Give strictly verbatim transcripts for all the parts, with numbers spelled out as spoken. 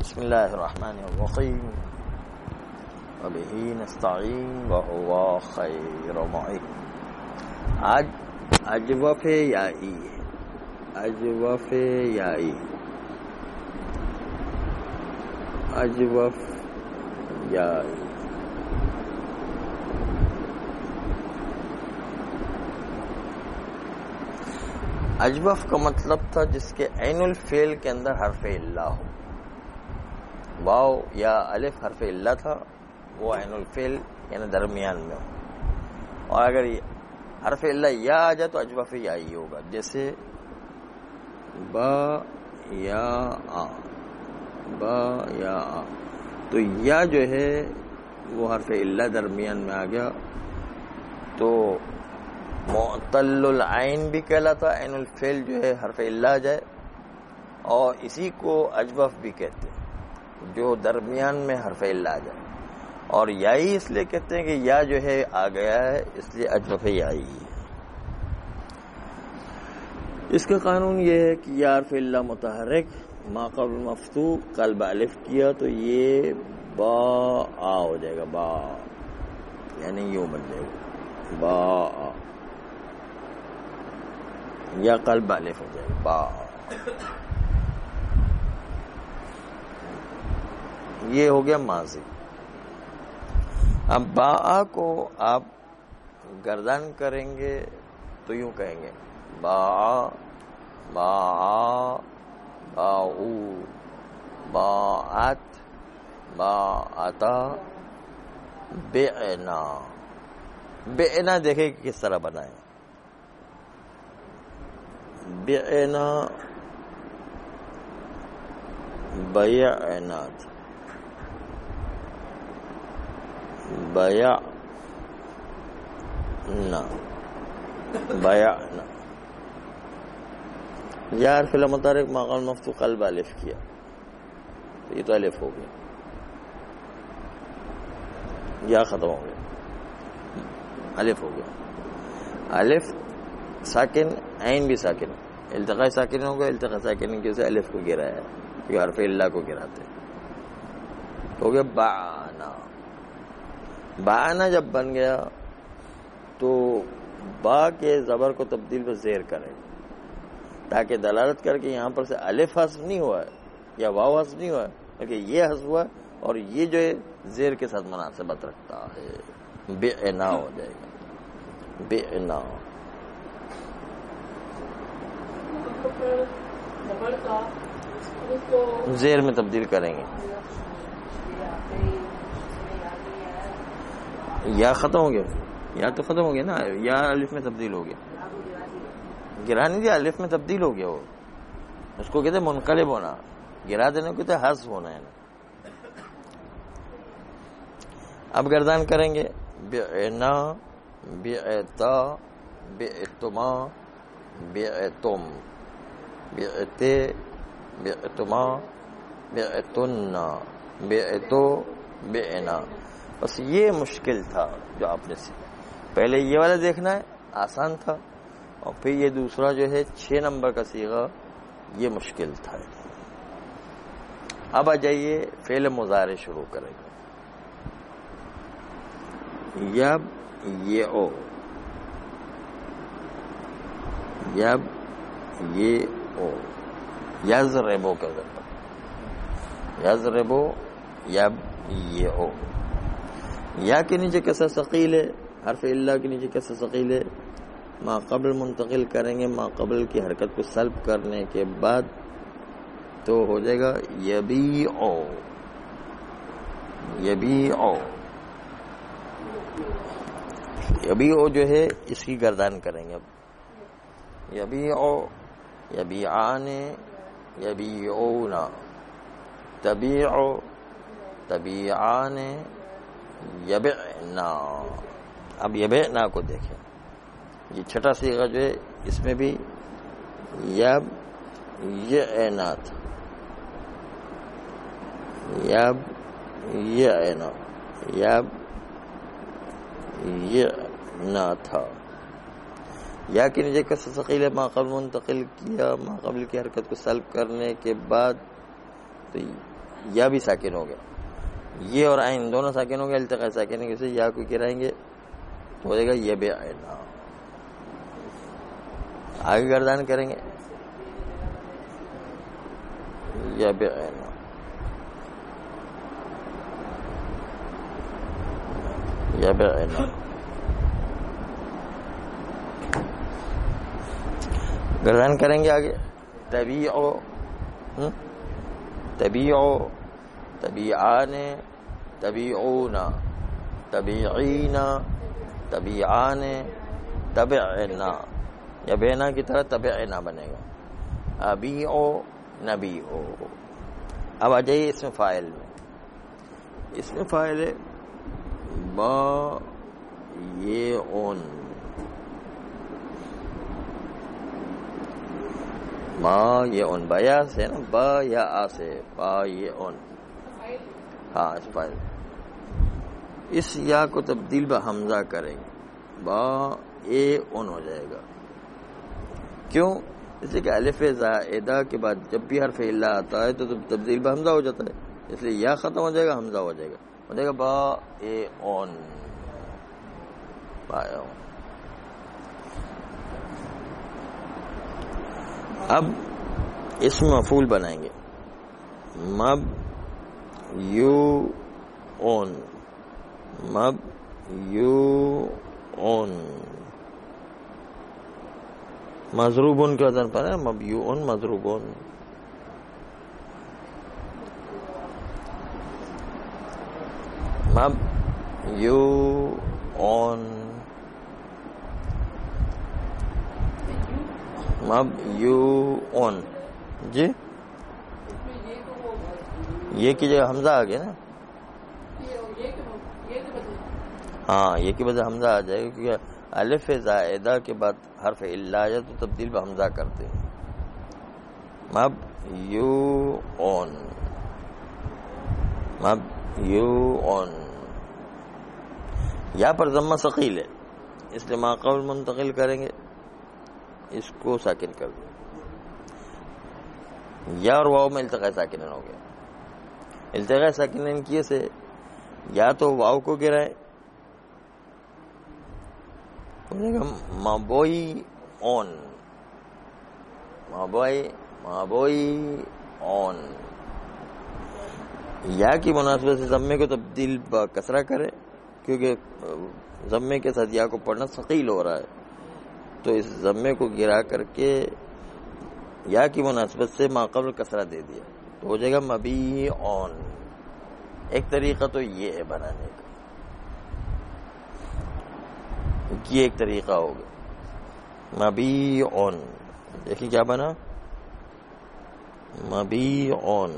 بسم اللہ الرحمن الرحیم وبہ نستعین وہو خیر معین. آج اجوف یائی ہے، اجوف یائی، اجوف یائی. اجوف کا مطلب تھا جس کے عین الفعل کے اندر حرف اللہ ہو. واو یا الف حرف اللہ تھا، وہ عین الفعل یعنی درمیان میں ہو. اور اگر حرف اللہ یا آ جائے تو اجوف یا ہی ہوگا. جیسے با یا آ، با یا آ، تو یا جو ہے وہ حرف اللہ درمیان میں آ گیا تو معطل العین بھی کہلاتا. عین الفعل جو ہے حرف اللہ آ جائے، اور اسی کو اجوف بھی کہتے ہیں جو درمیان میں حرف اللہ آ جائے. اور یائی اس لیے کہتے ہیں کہ یا جو ہے آ گیا ہے، اس لیے اجوف یائی ہے. اس کا قانون یہ ہے کہ یا حرف اللہ متحرک ما قبل مفتوح قلب الف کیا تو یہ با آ ہو جائے گا. با یعنی یوں بن جائے گا با آ، یا قلب الف ہو جائے گا با. یہ ہو گیا ماضی. اب با کو آپ گردان کریں گے تو یوں کہیں گے با با با او با ات با اتا بیعنا. بیعنا دیکھیں کہ کس طرح بنائیں. بیعنا بیعنات، بیعنا بیعنا. یا حرف اللہ متحرک ما قبل مفتوح قلب الف کیا تو یہ تو الف ہو گیا، یا ختم ہو گیا، الف ہو گیا. الف ساکن، عین بھی ساکن، التقاء ساکن ہو گیا. التقاء ساکن کی وجہ سے الف کو گرا ہے، یہ حرف اللہ کو گراتے ہو گیا بانا. بانا جب بن گیا تو با کے زبر کو تبدیل پر زیر کرے تاکہ دلالت کر کے یہاں پر سے الف حذف نہیں ہوا ہے یا واو حذف نہیں ہوا ہے بلکہ یہ حذف ہوا ہے، اور یہ جو ہے زیر کے ساتھ مناسبت رکھتا ہے. بیعنا ہو جائے گا بیعنا. زیر میں تبدیل کریں گے. یا ختم ہو گیا، یا تو ختم ہو گیا نا، یا الف میں تبدیل ہو گیا. گرا نہیں دیا، الف میں تبدیل ہو گیا. وہ اس کو کہتے ہیں منقلب ہونا، گرا دینے کو کہتے ہیں حذف ہونا ہے. اب گردان کریں گے بعنا بعتا بعتما بعتم بعتے بعتما بعتن بعتو بعنا. بس یہ مشکل تھا جو آپ نے سیکھا. پہلے یہ والا دیکھنا ہے، آسان تھا، اور پھر یہ دوسرا جو ہے چھ نمبر کا صیغہ یہ مشکل تھا. اب آ جائیے فعل مضارع شروع کریں گے. یب یہ او، یب یہ او، یضربو کا ذکر، یضربو یب یہ او. یا کے نیچے کسر ثقیل ہے، حرف اللہ کے نیچے کسر ثقیل ہے. ما قبل منتقل کریں گے ما قبل کی حرکت کو سلب کرنے کے بعد تو ہو جائے گا یبیعو، یبیعو. یبیعو جو ہے اس کی گردان کریں گے. اب یبیعو، یبیعان، یبیعونا، تبیعو، تبیعان، یبعنا. اب یبعنا کو دیکھیں، یہ چھٹا صیغہ جو ہے اس میں بھی یب یعنا تھا، یب یعنا، یب یعنا تھا. یا کے نیچے کسر ثقیل ہے، ما قبل منتقل کیا ما قبل کی حرکت کو سلب کرنے کے بعد تو یا بھی ساکن ہو گیا، یہ اور عین دونوں ساکن ہو گیا، التقاء ساکن سے یا کو گرائیں گے تو ہو جائے گا یہ بے عینا. آگے گردان کریں گے یا بے عینا، یا بے عینا. گردان کریں گے آگے طبیعو، طبیعو، طبیعان، طبیعون، طبیعین، طبیعان، طبعنا. یا بینا کی طرح طبعنا بنے گا. ابیعو، نبیعو. اب آ جائیے اس میں فاعل میں. اس میں فاعل ہے با یہ اون، با یہ اون، بایا سے نا، با یا آ سے، با یہ اون. ہاں اس فاعل. اس یا کو تبدیل با حمزہ کریں گے، با اے اون ہو جائے گا. کیوں؟ اس لیے کہ الف زائدہ کے بعد جب بھی حرف علا آتا ہے تو تبدیل با حمزہ ہو جاتا ہے، اس لیے یا ختم ہو جائے گا، حمزہ ہو جائے گا، ہو جائے گا با اے اون، با اے اون. اب اس میں مفعول بنائیں گے مب یو اون، مب یو اون، مضروبون کے وزن پر ہے، مب یو اون مضروبون. مب یو اون، مب یو اون. جی یہ کی جگہ حمزہ آ گیا نا، ہاں یہ کی وجہ حمزہ آ جائے گا، کیونکہ الف زائدہ کے بعد حرف علا آ جائے تو تبدیل با حمزہ کرتے ہیں. مب یو اون، مب یو اون. یا پر ضمہ ثقیل ہے اس لیے ما قبل منتقل کریں گے، اس کو ساکن کر دیں. یا اور واو میں التقاء ساکنین ہو گیا. التقاء ساکنین کیے سے یا تو واو کو گرائے، مابوئی اون، مابوئی، مابوئی اون. یا کی مناسبت سے ضمے کو تبدیل با کسرہ کرے، کیونکہ ضمے کے ساتھ یا کو پڑھنا ثقیل ہو رہا ہے، تو اس ضمے کو گرا کر کے یا کی مناسبت سے ما قبل کسرہ دے دیا تو ہو جائے گا مبی اون. ایک طریقہ تو یہ ہے بنانے کا، یہ ایک طریقہ ہوگا مبی اون. دیکھیں کیا بنا، مبی اون.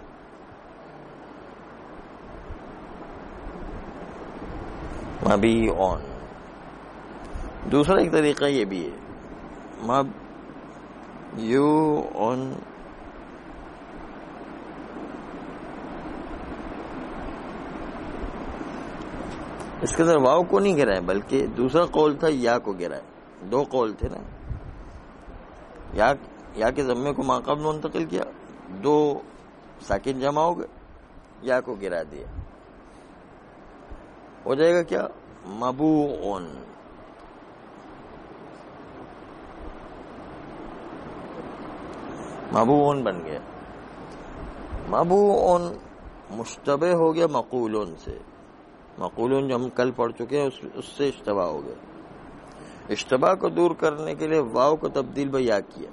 مبی اون. دوسرا ایک طریقہ یہ بھی ہے مب یو اون، اس کے اندر واو کو نہیں گرائے بلکہ دوسرا قول تھا یا کو گرائے. دو قول تھے نا، یا یا کے ضمے کو ما قبل منتقل کیا، دو ساکن جمع ہو گئے، یا کو گرا دیا، ہو جائے گا کیا مبوعن. مبوعن بن گیا. مبوعن مشتبہ ہو گیا مقولون سے. مقولون جو ہم کل پڑھ چکے ہیں اس سے اشتباہ ہو گیا. اشتباہ کو دور کرنے کے لیے واو کو تبدیل با یا کیا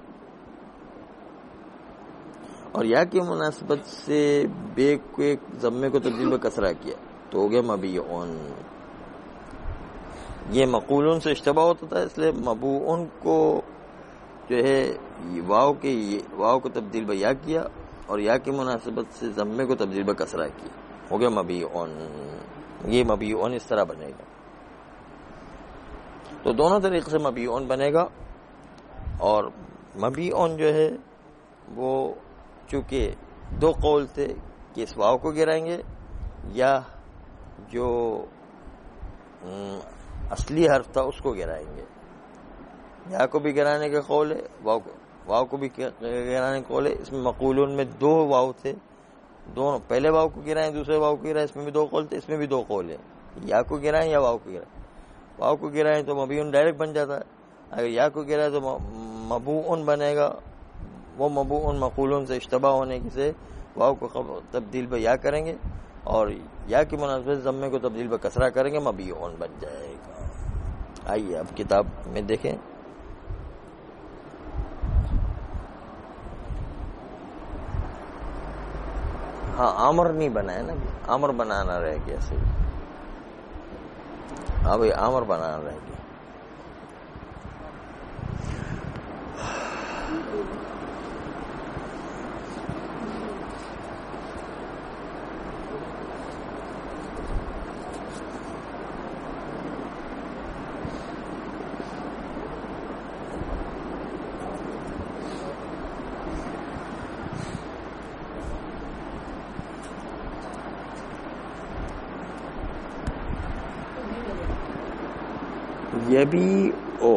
اور یا کی مناسبت سے بے کو ایک ضمے کو تبدیل با کسرہ کیا تو ہو گیا مبیعون. یہ مقولون سے اشتباہ ہوتا تھا، اس لیے مبوعن کو جو ہے واو کے واو کو تبدیل با یا کیا اور یا کی مناسبت سے ضمے کو تبدیل با کسرہ کیا، ہو گیا مبیعون. یہ مبیعون اس طرح بنے گا. تو دونوں طریقے سے مبیعون بنے گا. اور مبیعون جو ہے وہ چونکہ دو قول تھے کہ اس واو کو گرائیں گے یا جو اصلی حرف تھا اس کو گرائیں گے. یا کو بھی گرانے کا قول ہے، واو کو واو کو بھی گرانے کا قول ہے. اس میں مقولون میں دو واو تھے، دونوں پہلے واو کو گرائیں دوسرے واو کو گرائیں، اس میں بھی دو قول تھے، اس میں بھی دو قول ہیں، یا کو گرائیں یا واو کو گرائیں۔ واو کو گرائیں تو مبیون ڈائریکٹ بن جاتا ہے، اگر یا کو گرائیں تو مبوعن بنے گا، وہ مبوعن مقولون سے اشتباہ ہونے کی سے واو کو تبدیل پہ یا کریں گے اور یا کی مناسبت ضمے کو تبدیل پہ کسرہ کریں گے، مبیون بن جائے گا۔ آئیے اب کتاب میں دیکھیں، ہاں آمر نہیں بنا ہے نا، آمر بنانا رہ گیا صحیح، ہاں بھائی آمر بنانا رہ گیا۔ یہ بھی او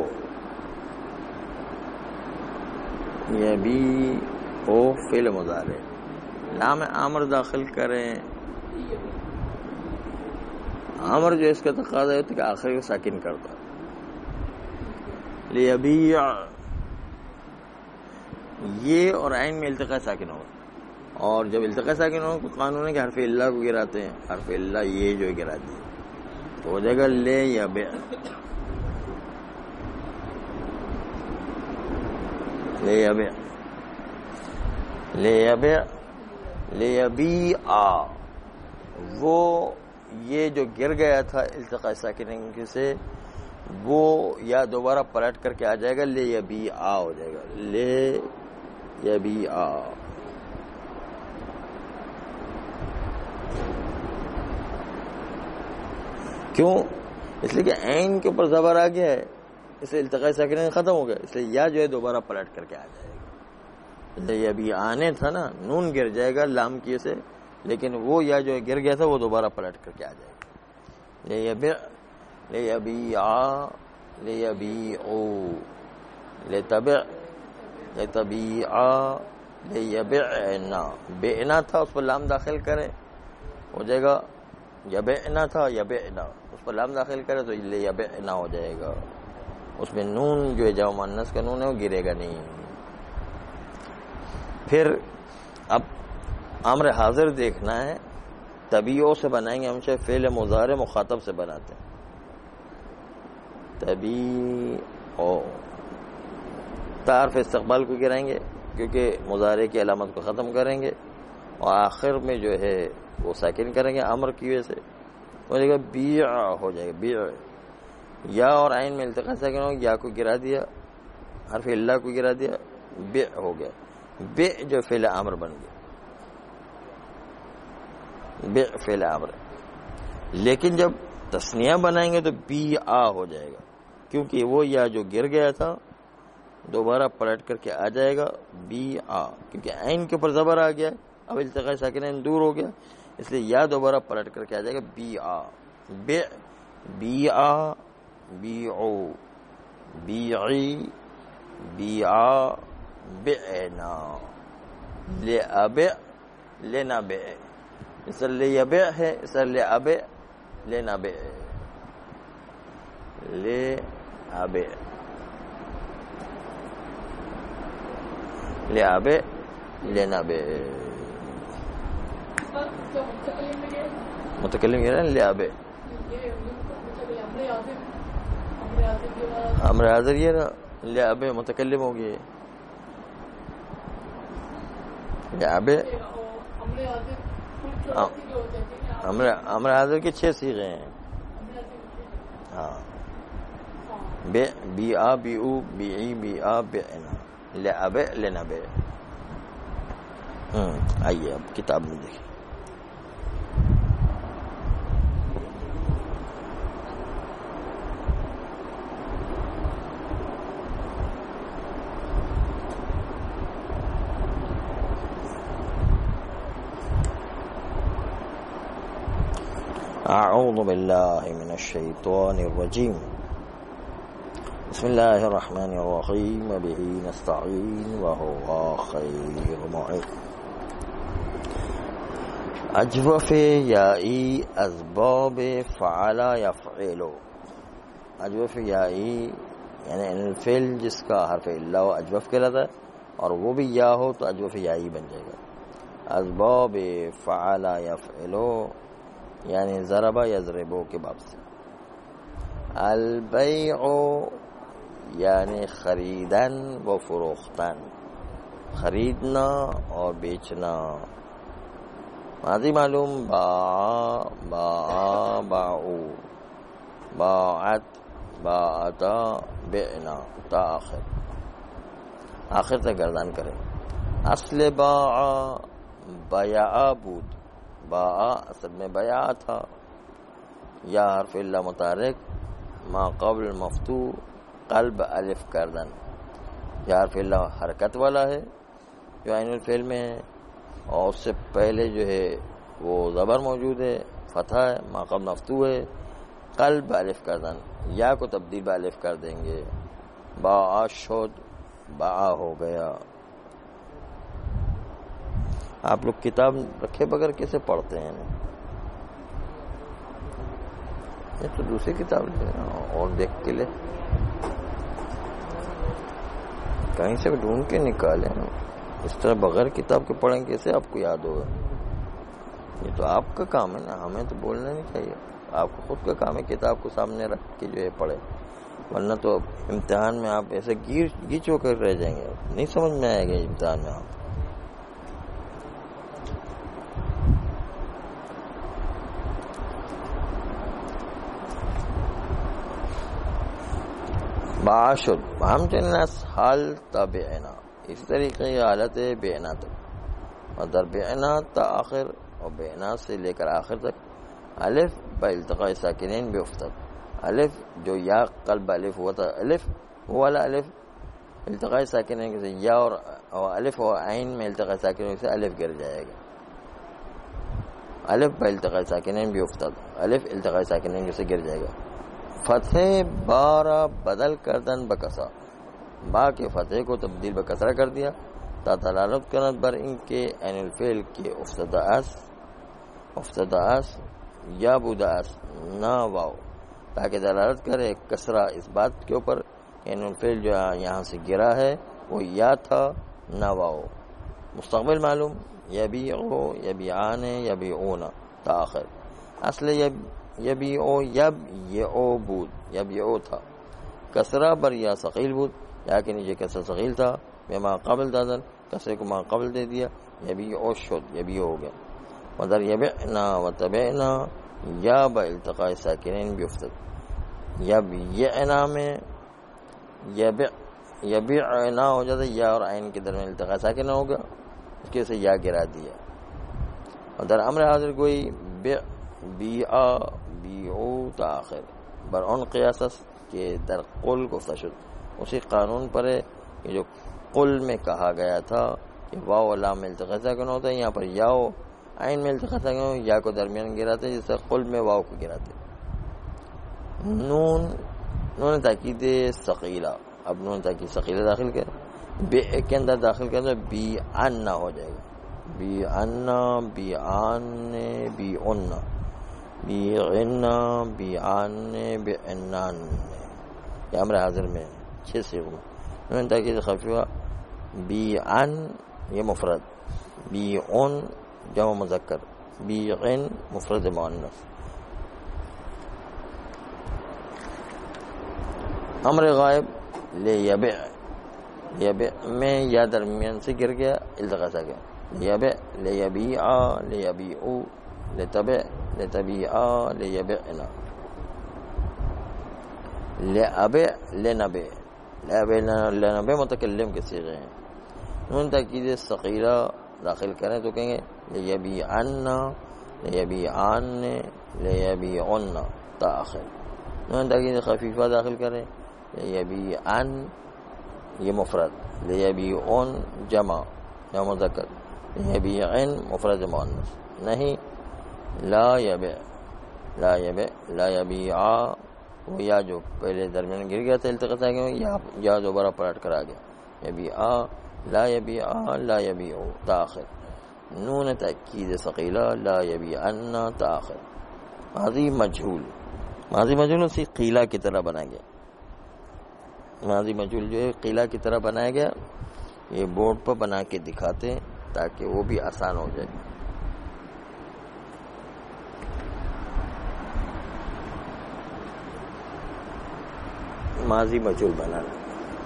یہ بھی او فعل مضارع، لام آمر داخل کریں، آمر جو اس کا تقاضا ہوتا ہے کہ آخری کو ساکن کرتا، لیبیع یہ اور عین میں التقاء ساکن ہوگا، اور جب التقاء ساکن ہوگا تو قانون ہے کہ حرف اللہ کو گراتے ہیں، حرف اللہ یہ جو گراتے ہیں تو ہو جائے گا لے یا بے، لے یا بے لے یا بے لے یا بی آ، وہ یہ جو گر گیا تھا التقاء ساکنین سے وہ یا دوبارہ پلٹ کر کے آ جائے گا، لے یا بی آ ہو جائے گا، لے یا بی آ۔ کیوں؟ اس لیے کہ عین کے اوپر زبر آ گیا ہے، اس لیے التقاء ساکنین ختم ہو گیا، اس لیے یا جو ہے دوبارہ پلٹ کر کے آ جائے گا۔ یہ ابھی آنے تھا نا، نون گر جائے گا لام کی سے، لیکن وہ یا جو گر گیا تھا وہ دوبارہ پلٹ کر کے آ جائے گا۔ لے یبع لے یبیع لے یبیعو لے تبع لے تبیع لے یبعنا، بعنا تھا اس پر لام داخل کرے ہو جائے گا، یبعنا تھا یبعنا اس پر لام داخل کرے تو لے یبعنا ہو جائے گا، اس میں نون جو ہے جمع مؤنث کا نون ہے وہ گرے گا نہیں۔ پھر اب امر حاضر دیکھنا ہے، تبیعوں سے بنائیں گے، ہم سے فعل مضارع مخاطب سے بناتے ہیں، تبیعو تعارف استقبال کو گرائیں گے کیونکہ مضارع کی علامت کو ختم کریں گے، اور آخر میں جو ہے وہ ساکن کریں گے امر کی وجہ سے، ہو جائے گا بیع ہو جائے گا بیع، یا اور عین میں التقاء ساکن ہو، یا کو گرا دیا، حرف اللہ کو گرا دیا، بیع ہو گیا، بیع جو فعل امر بن گیا، بیع فعل امر، لیکن جب تثنیہ بنائیں گے تو بی آ ہو جائے گا، کیونکہ وہ یا جو گر گیا تھا دوبارہ پلٹ کر کے آ جائے گا بی آ، کیونکہ عین کے اوپر زبر آ گیا، اب التقاء ساکنین دور ہو گیا، اس لیے یا دوبارہ پلٹ کر کے آ جائے گا بی آ، بیع بی آ بیعو بیعی بیعا بعنا لأبع لنبع، اس لئے یبع ہے، اس لئے ابع لنبع لأبع لأبع لنبع، متکلم یہ ہے لأبع، امر حاضر یہ نا لأبع متکلم ہو گئے، لأبع امر حاضر کے چھ صیغے ہیں، ہاں بے بی آ بی او بیعی بی آ بعنا لأبع لنبع۔ آئیے اب کتاب میں دیکھیں، اعوذ باللہ من الشیطان الرجیم، بسم اللہ الرحمن الرحیم، بہ نستعین وہو خیر معین۔ اجوف یائی اسباب فعل یفعل، اجوف یائی یعنی الفعل جس کا حرف الا و اجوف کہلاتا ہے اور وہ بھی یا ہو تو اجوف یائی بن جائے گا. اسباب فعل یفعل یعنی ضرب یضرب کے باب سے. البیع یعنی خریدن و فروختن، خریدنا اور بیچنا. ماضی معلوم باع باع باعو، باعت باعتا بعنا تا آخر آخر تک گردان کرے. اصل باع بیع بود، باع اصل میں بیع تھا. یا حرف اللہ متحرک ما قبل مفتوح قلب الف کردن، یا حرف اللہ حرکت والا ہے جو عین الفعل میں ہے اور اس سے پہلے جو ہے وہ زبر موجود ہے، فتح ہے، ما قبل مفتوح ہے. قلب الف کردن، یا کو تبدیل بالف کر دیں گے. باع شد، باع ہو گیا. آپ لوگ کتاب رکھے بغیر کیسے پڑھتے ہیں؟ یہ تو دوسری کتاب لے اور دیکھ کے لے، کہیں سے ڈھونڈ کے نکالے. اس طرح بغیر کتاب کے پڑھیں کیسے آپ کو یاد ہوگا؟ یہ تو آپ کا کام ہے نا، ہمیں تو بولنا نہیں چاہیے. آپ کو خود کا کام ہے کتاب کو سامنے رکھ کے جو ہے پڑھے، ورنہ تو امتحان میں آپ ایسے گیر گیچ ہو کر رہ جائیں گے، نہیں سمجھ میں آئے گا امتحان میں. آپ معاشد ہم چنس حال تابعنا، اسی طریقے یہ حالت ہے بیعنا تک. اور در بیعنا تا آخر اور بیعنا سے لے کر آخر تک الف با التقاء ساکنین بھی افتد. الف جو یا قلب الف ہوا تھا، الف وہ والا الف التقاء ساکنین سے یا اور الف اور عین میں التقاء ساکنین سے الف گر جائے گا. الف با التقاء ساکنین بھی افتد، الف التقاء ساکنین سے گر جائے گا. فتح بارہ بدل کردن بکسا، با کے فتح کو تبدیل بکسرہ کر دیا تا دلالت کرد بر ان کے عین الفعل کے افتد اس افتد اس یا بودا اس نہ واو، تاکہ دلالت کرے کسرہ اس بات کے اوپر عین الفعل جو یہاں سے گرا ہے وہ یا تھا نہ واو. مستقبل معلوم یبیعو یبیعان یبیعون تا آخر. اصل یب یبیعو یب یعو بود، یبیعو تھا. کسرہ بر یا ثقیل بود، یا کے نیچے کسرہ ثقیل تھا. بما قبل دادن کسرے کو ما قبل دے دیا، یبیعو شد، یبیعو ہو گیا. ودر یبعنا و تبعنا یا با التقاء ساکنین بیفتد. یبیعنا میں یبع یبعنا ہو جاتا، یا اور عین کے درمیان التقاء ساکن ہوگا، اس کے سے یا گرا دیا. اور در امر حاضر کوئی بع بیعا بیعو تاخر بر ان قیاسس کے در قل گفتہ شد، اسی قانون پر ہے کہ جو قل میں کہا گیا تھا کہ واو و لام میں التقاء ساکن ہوتا ہے، یہاں پر یاو عین میں التقاء ساکن ہو، یا کو درمیان گراتے جس سے قل میں واو کو گراتے. نون نون تاکید ثقیلہ، اب نون تاکید ثقیلہ داخل کر بے کے اندر داخل کر تو بی ان ہو جائے گا. بی ان بی آن بی ان بی عن بی آن بی عنان. یہ امر حاضر میں چھ سیغوں. نون تاکید خفیفہ بی ان یہ مفرد، بی ان جمع مذکر، بی عن مفرد مؤنث. امر غائب لے یبع، یبع میں یا درمیان سے گر گیا، التقاء سا گیا. یبع لے یبیعا لے یبیعو لے تبع لے تبیعا لے یبعنا. لے ابع لے نبع، لے ابع لے نبع متکلم کے صیغے ہیں. نون تاکید ثقیلہ داخل کریں تو کہیں گے لے یبیعنا لے یبیعان لے یبیعن تا آخر. نون تاکید خفیفہ داخل کریں لیبیعن یہ مفرد، لیبیعن جمع یا مذکر، لیبیعن مفرد مؤنث. نہیں لا یبع لا یبع لا یبیعا، وہ یا جو پہلے درمیان گر گیا تھا التقاء ساکن یا یا دوبارہ پلٹ کر آ گیا. یبیعا لا یبیعا لا یبیعو تا آخر. نون تأکید ثقیلہ لا یبیعن تاخر. ماضی مجہول، ماضی مجہول اسی قیلہ کی طرح بنایا گیا. ماضی مجہول جو ہے قیلہ کی طرح بنایا گیا. یہ بورڈ پر بنا کے دکھاتے ہیں تاکہ وہ بھی آسان ہو جائے. ماضی مجہول بنانا.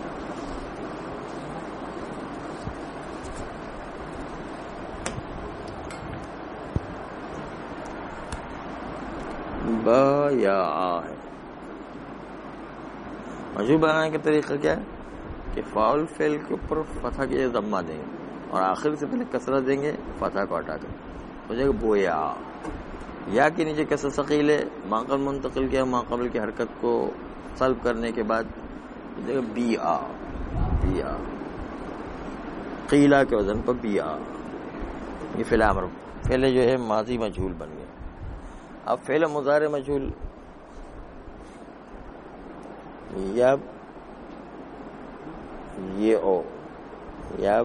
با یا آ ہے. مجہول بنانے کا طریقہ کیا ہے کہ فاعل فعل کے اوپر فتح کے ضمہ دیں گے اور آخر سے پہلے کسرہ دیں گے فتح کو ہٹا کر ہو جائے گا بویا. یا کے نیچے کسر ثقیل ہے، ما قبل منتقل کیا، ما قبل کی حرکت کو سلب کرنے کے بعد ہو جائے گا بی آ. بی آ قیلہ کے وزن پر بی آ. یہ فعل امر فعل جو ہے ماضی مجہول بن گیا. اب فعل مضارع مجہول یا یہ او یا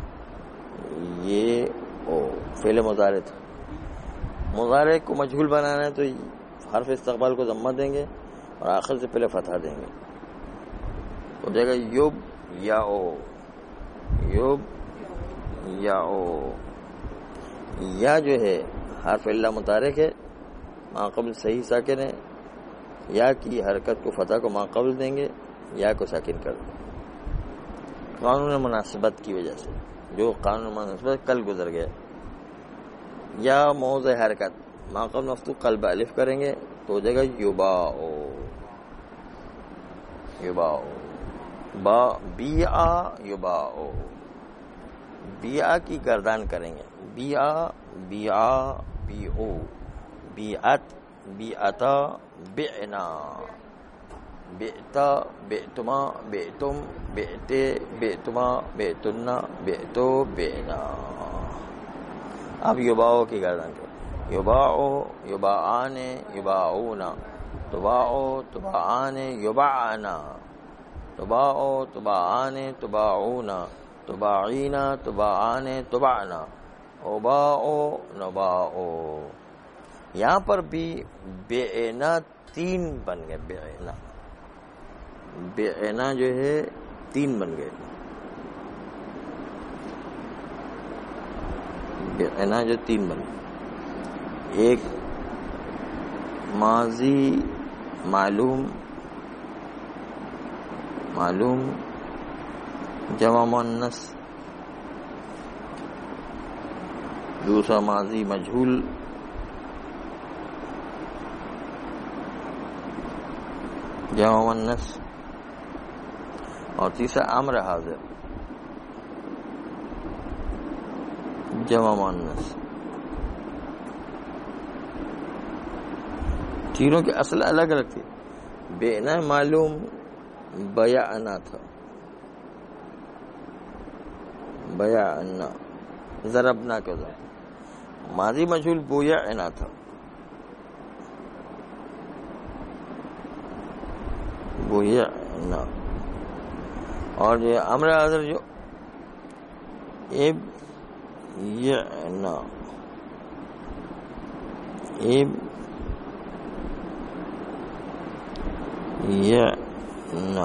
یہ او فعل مضارع تھا. مضارع کو مجہول بنانا ہے تو حرف استقبال کو ضمہ دیں گے اور آخر سے پہلے فتح دیں گے. ہو جائے گا یوب یا او. یوب یا او. یا جو ہے حرف اللہ متحرک ہے، ما قبل صحیح ساکن ہے. یا کی حرکت کو فتح کو ما قبل دیں گے، یا کو ساکن کر دیں. قانون مناسبت کی وجہ سے جو قانون مناسبت کل گزر گیا. یا موضع حرکت ما قبل مفتوح قلب الف کریں گے تو ہو جائے گا یباؤ. یباؤ با بیع یباؤ. بیع کی گردان کریں گے. بیع بیع بیعو. بیعت بیعتا بعنا. بعتا بعتما بعتم بعتے بعتما بعتنا بعتو بعنا. اب یباؤ کی گردان کریں. یباؤ یباعان یباعونا. تباؤ تباعان یباعنا. تباؤ تباعان تباعونا. تباعینا تباعان تبعنا. اباؤ نباؤ. یہاں پر بھی بیعنا تین بن گئے. بیعنا بیعنا جو ہے تین بن گئے. بیعنا جو تین بن گئے. ایک ماضی معلوم معلوم جمع مؤنث، دوسرا ماضی مجہول جمع مؤنث، اور تیسرا امر حاضر جمع مؤنث. تینوں کے اصل الگ الگ تھے. بیعنا معلوم بیعنا تھا. بیعنا ضربنا کے ذریعے. ماضی مجہول بویعنا تھا. بویعنا. اور جو امر حاضر جو اب یعنا اب یعنا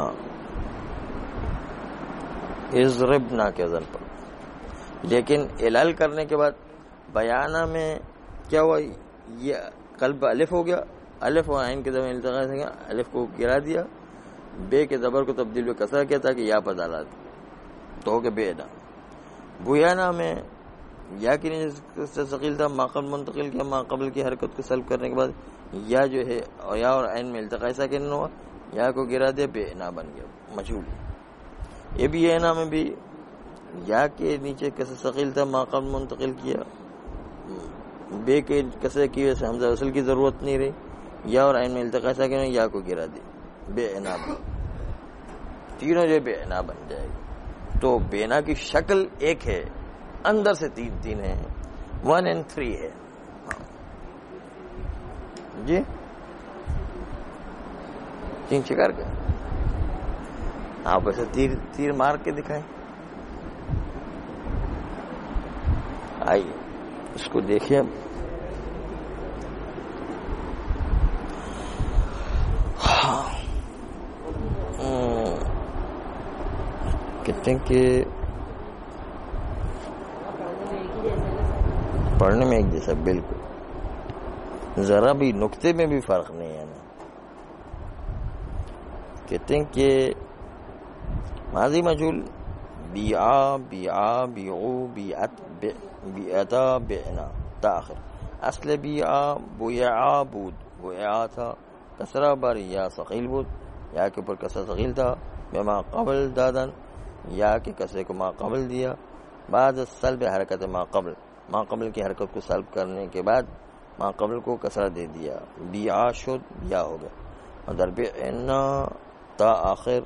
اضربنا کے وزن پر. لیکن علال کرنے کے بعد بیانہ میں کیا ہوا، یہ قلب الف ہو گیا. الف و عین کے درمیان التقاء سے الف کو گرا دیا، بے کے زبر کو تبدیل میں کسرہ کیا تاکہ یا پر ڈالا تو ہو گیا بیعنا. بویانا میں یا کی نیچے سے ثقیل تھا، ما قبل منتقل کیا، ما قبل کی حرکت کو سلب کرنے کے بعد یا جو ہے یا اور عین میں التقاء ساکن ہوا، یا کو گرا دیا، بیعنا بن گیا مجہول. یہ بھی بیعنا میں بھی یا کے نیچے کسر ثقیل تھا، ما قبل منتقل کیا، بے کے کسرے کی وجہ سے حمزہ وصل کی ضرورت نہیں رہی، یا اور عین میں التقاء ساکن ہوا، یا کو گرا دیا، بیعنا بن. تینوں جو بیعنا بن جائے گی. تو بینا کی شکل ایک ہے، اندر سے تین تین ہے، ون اینڈ تھری ہے. جی تین شکار کا آپ ایسے تیر تیر مار کے دکھائیں. آئیے اس کو دیکھیں. ہاں کہتے ہیں کہ پڑھنے میں ایک جیسا، بالکل ذرا بھی نقطے میں بھی فرق نہیں ہے نا. کہتے ہیں کہ ماضی مجهول بیعا بیعا بیعو بیعت بیعتا بیعنا تاخر. اصل بیعا بیعا بود، بیعا تھا کسرہ بر یا ثقیل بود، یا کے اوپر کسرہ ثقیل تھا. بما قبل دادن، یا کے کسرے کو ما قبل دیا. بعد سلب حرکت ما قبل، ما قبل کی حرکت کو سلب کرنے کے بعد ما قبل کو کسرہ دے دیا. بیعا شد یا ہو گیا. ادھر بیعنا تا آخر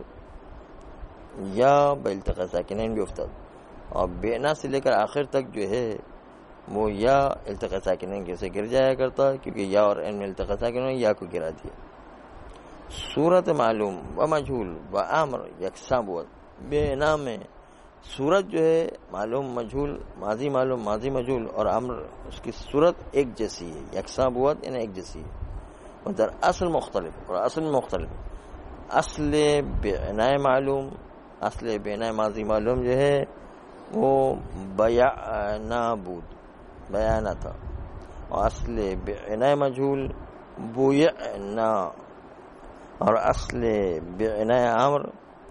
یا بالتقاء ساکنین بھی افتاد، اور بیعنا سے لے کر آخر تک جو ہے وہ یا التقاء ساکنین کے سے گر جایا کرتا، کیونکہ یا اور ان میں التقاء ساکنین یا کو گرا دیا. صورت معلوم و مجہول و امر یکساں بود. بیعنا میں صورت جو ہے معلوم مجہول، ماضی معلوم ماضی مجہول، اور امر اس کی صورت ایک جیسی ہے. یکساں بود یعنی ایک جیسی ہے. ادھر اصل مختلف، اور اصل مختلف. اصل بیعنا معلوم، اصل بیعنا ماضی معلوم جو ہے وہ بیعنا بود، بیعنا تھا. اور اصل بیعنا مجہول بیعنا، اور اصل بیعنا امر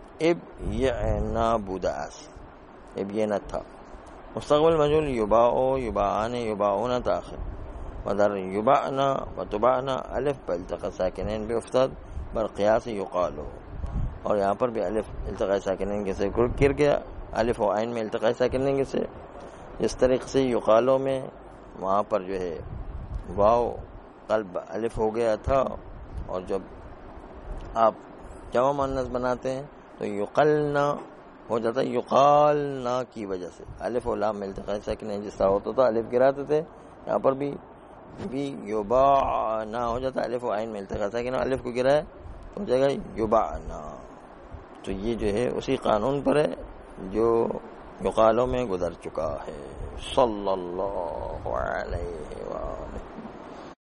ابیعنا بود. اصل ابیعنا تھا. مستقبل مجهول یباع یباعان یباعون تاخر. ودر یباعنا و تباعنا الف بالتقاء ساکنین بھی افتاد بر قیاس یقالو. اور یہاں پر بھی الف التقاء ساکنین کے سے گر گیا. الف و عین میں التقاء ساکنین کے سے، جس طریقے سے یقالو میں وہاں پر جو ہے واو قلب الف ہو گیا تھا، اور جب آپ جمع مؤنث بناتے ہیں تو یقلنا ہو جاتا ہے یقالنا کی وجہ سے. الف و لام میں التقاء ساکنین جس طرح ہوتا تھا الف گراتے تھے، یہاں پر بھی بھی یباعنا ہو جاتا ہے. الف و عین میں التقاء ساکنین الف کو گرا ہے تو ہو جائے گا یباعنا. تو یہ جو ہے اسی قانون پر ہے جو یقالوں میں گزر چکا ہے. صلی اللہ علیہ وآلہ